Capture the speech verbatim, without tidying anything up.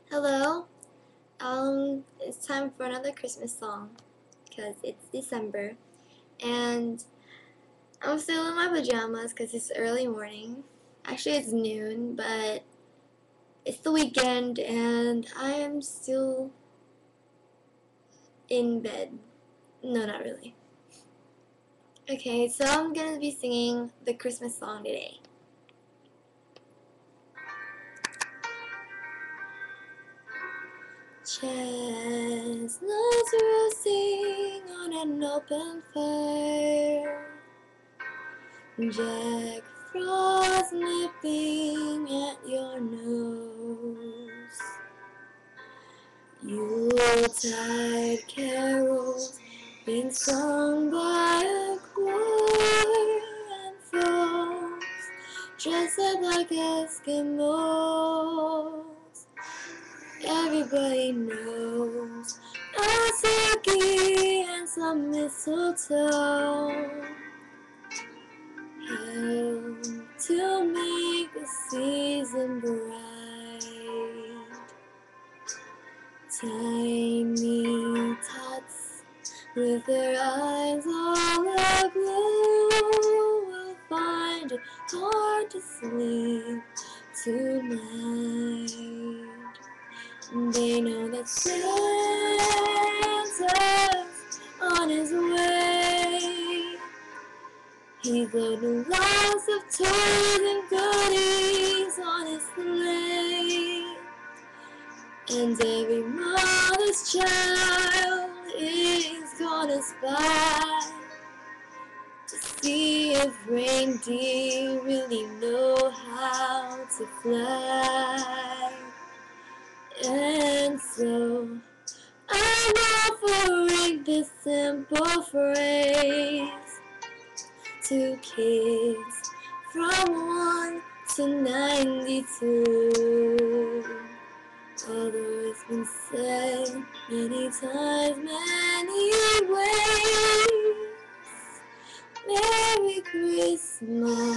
Hello. Um, it's time for another Christmas song because it's December and I'm still in my pajamas because it's early morning. Actually, it's noon, but it's the weekend and I am still in bed. No, not really. Okay, so I'm gonna be singing the Christmas song today. Chestnuts roasting on an open fire, Jack Frost nipping at your nose, Yuletide carols being sung by a choir, and folks dressed up like Eskimos. Everybody knows a turkey and some mistletoe help to make the season bright. Tiny tots with their eyes all aglow will find it hard to sleep tonight. They know that Santa's on his way. He's loading lots of toys and goodies on his sleigh. And every mother's child is gonna spy to see if reindeer really know how to fly. And so I'm offering this simple phrase to kids from one to ninety-two. Although it's been said many times, many ways, Merry Christmas